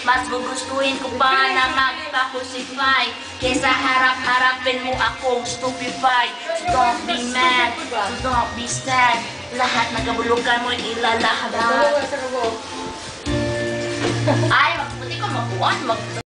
Mas gugustuhin ko pa na magpa-crucify kesa harap-harapin mo akong stupefy. So don't be mad, so don't be sad. Lahat ng kabulukan mo ilalahat. Ay, magputi ko makuha.